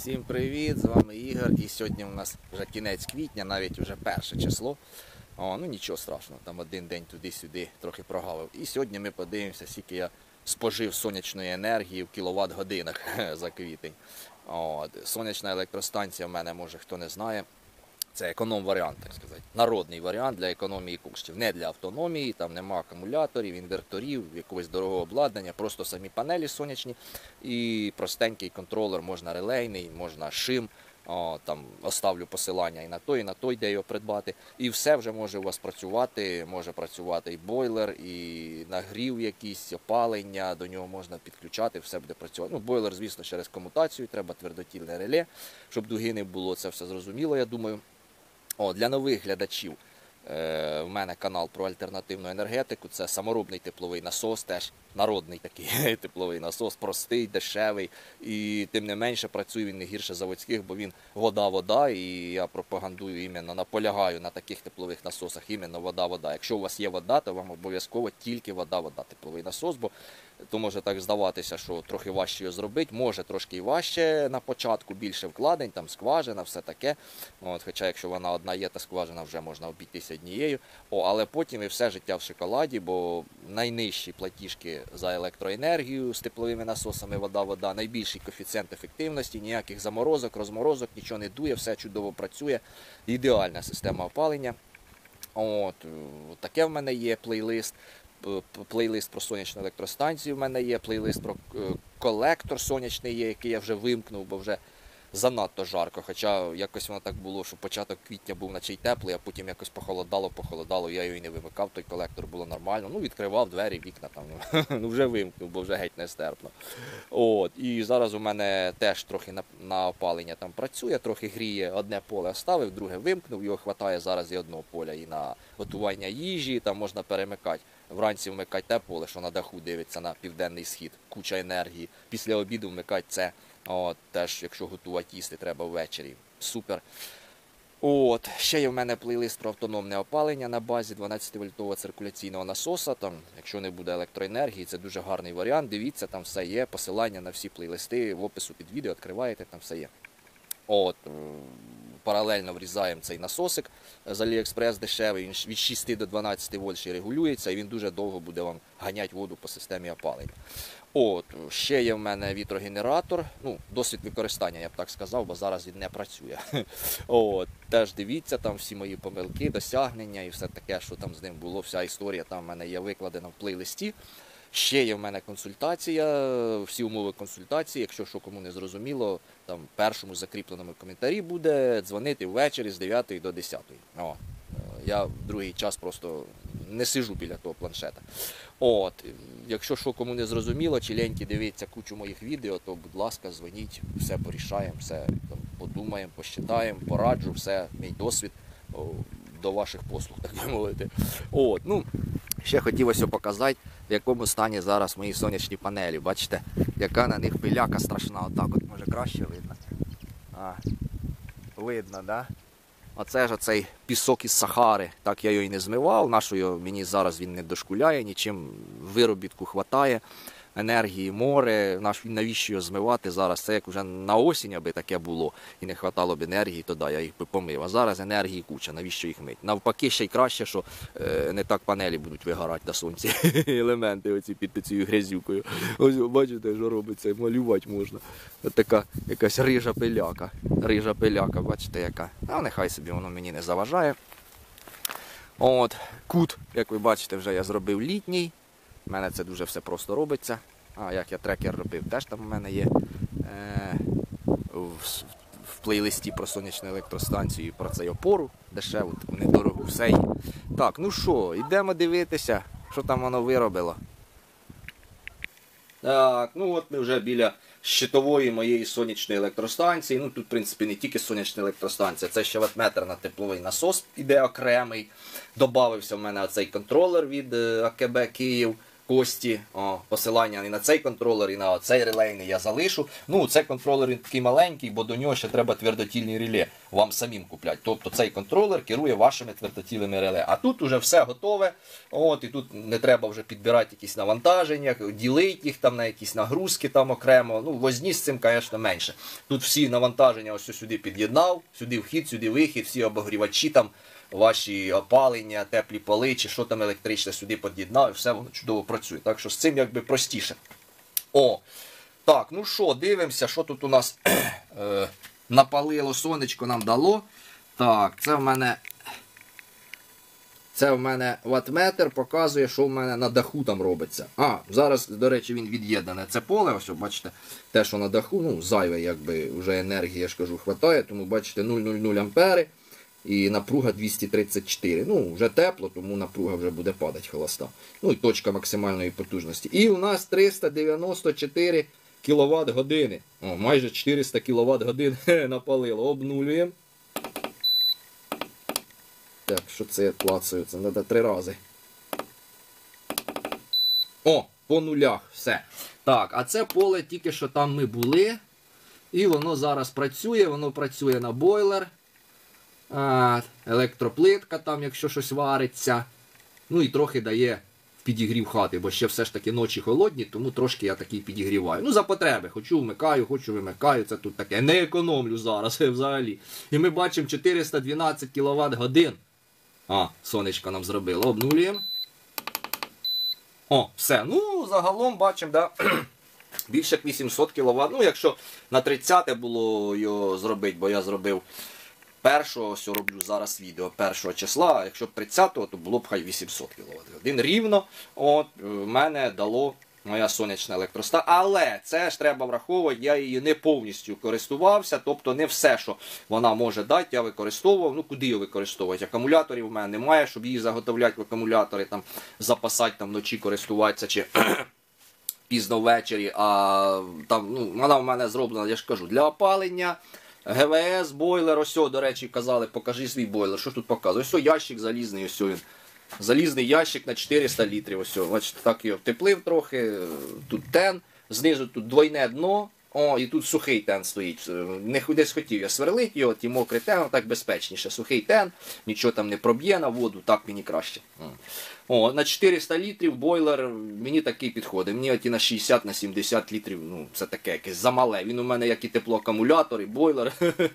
Всім привіт, з вами Ігор. І сьогодні у нас вже кінець квітня, навіть вже 1 число. Ну нічого страшного, там один день туди-сюди трохи прогавив. І сьогодні ми подивимося, скільки я спожив сонячної енергії в кіловат-годинах за квітень. Сонячна електростанція в мене, може хто не знає, це економ-варіант, так сказати. Народний варіант для економії коштів. Не для автономії, там нема акумуляторів, інверторів, якогось дорогого обладнання, просто самі панелі сонячні і простенький контролер, можна релейний, можна шим. Там оставлю посилання і на той, де його придбати. І все вже може у вас працювати, може працювати і бойлер, і нагрів якийсь, опалення, до нього можна підключати, все буде працювати. Ну, бойлер, звісно, через комутацію, треба твердотільне реле, щоб дуги не було, це все зрозуміло, я думаю. Для нових глядачів в мене канал про альтернативну енергетику, це саморобний тепловий насос, теж народний такий тепловий насос, простий, дешевий, і тим не менше працює він не гірше заводських, бо він вода-вода, і я пропагандую іменно, наполягаю на таких теплових насосах, іменно вода-вода. Якщо у вас є вода, то вам обов'язково тільки вода-вода тепловий насос, бо то може так здаватися, що трохи важче його зробити, може трошки і важче на початку, більше вкладень, там скважина, все таке. Хоча якщо вона одна є, та скважина вже можна обійтися однією. Але потім і все життя в шоколаді, бо найнижчі платіжки за електроенергію з тепловими насосами вода-вода, найбільший коефіцієнт ефективності, ніяких заморозок, розморозок, нічого не дує, все чудово працює, ідеальна система опалення. Таке в мене є плейлист про сонячну електростанцію в мене є, плейлист про колектор сонячний є, який я вже вимкнув, бо вже занадто жарко. Хоча якось воно так було, що початок квітня був наче й теплий, а потім якось похолодало, я його і не вимикав, той колектор було нормально. Відкривав двері, вікна там, вже вимкнув, бо вже геть нестерпно. І зараз у мене теж трохи на опалення там працює, трохи гріє, одне поле оставив, друге вимкнув, його вистачає зараз і одного поля, і на готування їжі, там можна перемикати. Вранці вмикати те поле, що на даху дивиться на південний схід, куча енергії. Після обіду вмикати це, теж якщо готувати їсти треба ввечері. Супер. Ще є в мене плейлист про автономне опалення на базі 12-вольтового циркуляційного насоса. Там, якщо не буде електроенергії, це дуже гарний варіант. Дивіться, там все є, посилання на всі плейлисти в опису під відео, відкриваєте, там все є. Паралельно врізаємо цей насосик з Aliexpress дешевий, він від 6 до 12 вольт ще регулюється, і він дуже довго буде вам ганяти воду по системі опалення. Ще є в мене вітрогенератор, досвід використання, я б так сказав, бо зараз він не працює. Теж дивіться, там всі мої помилки, досягнення і все таке, що там з ним було, вся історія там в мене є викладена в плейлисті. Ще є в мене консультація, всі умови консультації, якщо що кому не зрозуміло, там в першому закріпленому коментарі буде дзвонити ввечері з 9 до 10. Я в другий час просто не сиджу біля того планшета. Якщо що кому не зрозуміло, чи ліньки дивиться кучу моїх відео, то будь ласка, дзвоніть, все порішаємо, все подумаємо, посчитаємо, пораджу, все, мій досвід до ваших послуг, так би мовити. Ще хотілося показати, в якому стані зараз мої сонячні панелі. Бачите, яка на них пиляка страшна. Отак от, може краще видно. Видно, да? Оце ж оцей пісок із Сахари. Так я його і не змивав. Нашою мені зараз він не дошкуляє, нічим виробітку хватає. Енергії, море, навіщо його змивати зараз? Це як вже на осінь, аби таке було, і не хватало б енергії, то я їх би помив. А зараз енергії куча, навіщо їх мити? Навпаки, ще й краще, що не так панелі будуть вигорати на сонці, елементи оці під цією грязюкою. Ось, бачите, що робиться, малювати можна. Ось така якась рижа пиляка, бачите яка. Нехай собі воно мені не заважає. Кут, як ви бачите, вже я зробив літній. У мене це дуже все просто робиться. Як я трекер робив, теж там у мене є в плейлисті про сонячну електростанцію і про цей опору дешеву, таку недорогу, все є. Так, йдемо дивитися, що там воно виробило. Так, ми вже біля щитової моєї сонячної електростанції. Тут, в принципі, не тільки сонячна електростанція, це ще ваттметр на тепловий насос іде окремий. Добавився в мене оцей контролер від АКБ Київ. Кості, посилання і на цей контролер, і на цей релейний я залишу. Ну, цей контролер він такий маленький, бо до нього ще треба твердотільні реле вам самим купляти. Тобто цей контролер керує вашими твердотільними реле. А тут уже все готове, і тут не треба вже підбирати якісь навантаження, ділити їх там на якісь нагрузки там окремо. Ну, возні з цим, звісно, менше. Тут всі навантаження ось сюди під'єднав, сюди вхід, сюди вихід, всі обогрівачі там, ваші опалення, теплі поли, чи що там електричне сюди під'єднав, і все воно чудово працює. Так що з цим якби простіше. Так, ну що, дивимося, що тут у нас напалило, сонечко нам дало. Так, це в мене ваттметр показує, що в мене на даху там робиться. Зараз, до речі, він від'єднане. Це поле, ось, бачите, те, що на даху, ну, зайве, якби, вже енергії, я ж кажу, хватає, тому, бачите, 0,00 ампери. І напруга 234. Ну, вже тепло, тому напруга вже буде падати холоста. Ну і точка максимальної потужності. І у нас 394 кВт години. Майже 400 кВт годин напалило. Обнулюємо. Так, що це я клацаю? Це треба 3 рази. По нулях. Все. Так, а це поле тільки що там ми були. І воно зараз працює. Воно працює на бойлер. Електроплитка там, якщо щось вариться. Ну і трохи дає підігрів хати, бо ще все ж таки ночі холодні, тому трошки я такий підігріваю. Ну, за потреби. Хочу вмикаю, хочу вимикаю. Це тут таке. Не економлю зараз взагалі. І ми бачимо 412 кВт годин. Сонечко нам зробило. Обнулюємо. Все. Ну, загалом бачимо, да? Більше як 800 кВт. Ну, якщо на 30 було його зробити, бо я зробив 1-го, ось роблю зараз відео 1 числа, а якщо б 30-го, то було б хай 800 кВт годин. Рівно мене дало моя сонячна електроста. Але це ж треба враховувати, я її не повністю користувався, тобто не все, що вона може дати, я використовував. Ну, куди її використовувати? Акумуляторів в мене немає, щоб її заготовляти в акумулятори, там, запасати, там, вночі користуватися, чи пізно ввечері. А там, ну, вона в мене зроблена, я ж кажу, для опалення. ГВС, бойлер, ось, до речі, казали, покажи свій бойлер. Що тут показує? Ось ящик залізний, ось він. Залізний ящик на 400 літрів. Ось, бачите, так його втеплив трохи. Тут тен, знизу тут двойне дно. І тут сухий тен стоїть. Не десь хотів я сверлити його, ті мокрий тен, так безпечніше. Сухий тен, нічого там не проб'є на воду, так мені краще. На 400 літрів бойлер мені такий підходить. Мені оті на 60-70 літрів, ну, це таке якесь замале. Він у мене як і теплоакумулятор, і бойлер.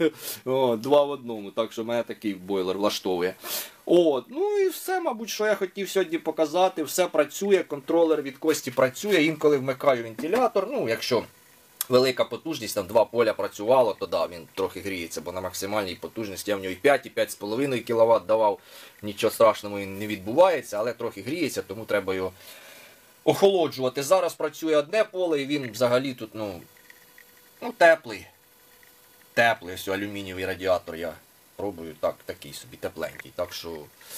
2 в 1, так що мене такий бойлер влаштовує. Ну і все, мабуть, що я хотів сьогодні показати. Все працює, контролер від Кості працює. Інколи вмикаю вентилятор, ну, якщо велика потужність, там 2 поля працювало, то да, він трохи гріється, бо на максимальній потужності я в нього і 5, і 5,5 кВт давав. Нічого страшного не відбувається, але трохи гріється, тому треба його охолоджувати. Зараз працює одне поле, і він взагалі тут, ну теплий. Теплий, ось алюмінієвий радіатор я пробую, такий собі тепленький. Так що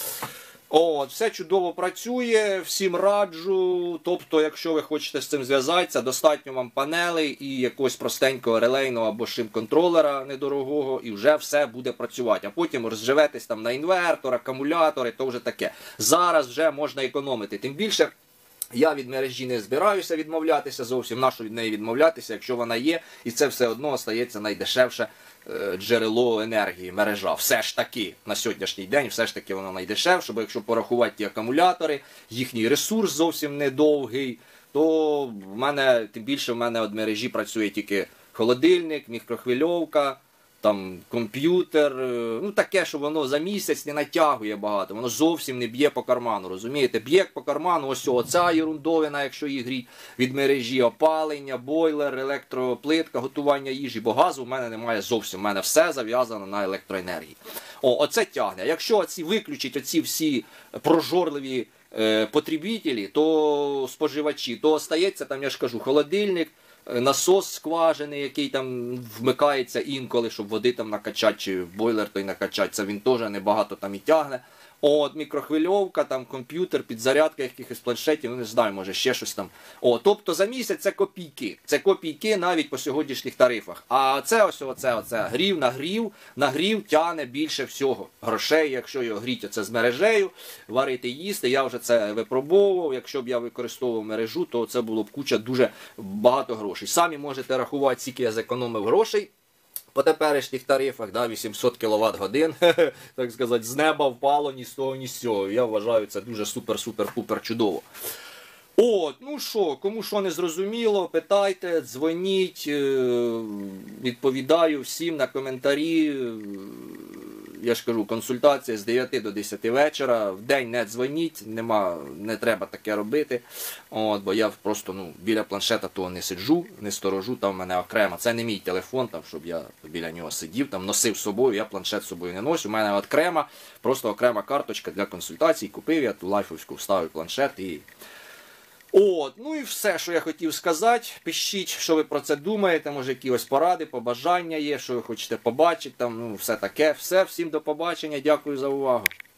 все чудово працює, всім раджу. Тобто, якщо ви хочете з цим зв'язатися, достатньо вам панелей і якогось простенького релейного або шим-контролера недорогого, і вже все буде працювати. А потім розживетесь там на інвертор, акумулятори, то вже таке. Зараз вже можна економити. Тим більше, я від мережі не збираюся відмовлятися зовсім. Нащо від неї відмовлятися, якщо вона є, і це все одно остається найдешевше джерело енергії, мережа. Все ж таки, на сьогоднішній день, все ж таки воно найдешевше, бо якщо порахувати ті акумулятори, їхній ресурс зовсім недовгий, то в мене, тим більше в мене від мережі працює тільки холодильник, мікрохвильовка, там комп'ютер, ну таке, що воно за місяць не натягує багато, воно зовсім не б'є по карману, розумієте? Б'є по карману ось оця ерундовина, якщо її гріть від мережі, опалення, бойлер, електроплитка, готування їжі, бо газу в мене немає зовсім, в мене все зав'язано на електроенергії. Оце тягне. Якщо виключить оці всі прожорливі потребителі, то споживачі, то остається там, я ж кажу, холодильник, насос скважини, який там вмикається інколи, щоб води там накачати, чи бойлер той накачати, це він теж небагато там і тягне. От, мікрохвильовка, там, комп'ютер, підзарядка якихось планшетів, ну не знаю, може ще щось там. Тобто за місяць це копійки. Це копійки навіть по сьогоднішніх тарифах. А це ось оце нагрів тягне більше всього грошей, якщо його гріти оце з мережею, варити, їсти. Я вже це випробовував. Якщо б я використовував мережу, то це було б куча дуже багато грошей. Самі можете рахувати, скільки я зекономив грошей. По теперішніх тарифах, 800 кВт годин, так сказати, з неба впало ні з того, ні з цього. Я вважаю, це дуже супер-супер-пупер чудово. Ну що, кому що не зрозуміло, питайте, дзвоніть, відповідаю всім на коментарі. Я ж кажу, консультація з 9 до 10 вечора. В день не дзвоніть, не треба таке робити. Бо я просто біля планшета того не сиджу, не сторожу, там в мене окремо. Це не мій телефон, там, щоб я біля нього сидів, там носив з собою, я планшет з собою не ношу. У мене просто окрема карточка для консультацій. Купив я ту лайфовську, вставив планшет і... Ну і все, що я хотів сказати. Пишіть, що ви про це думаєте, може якісь поради, побажання є, що ви хочете побачити, все таке. Все, всім до побачення, дякую за увагу.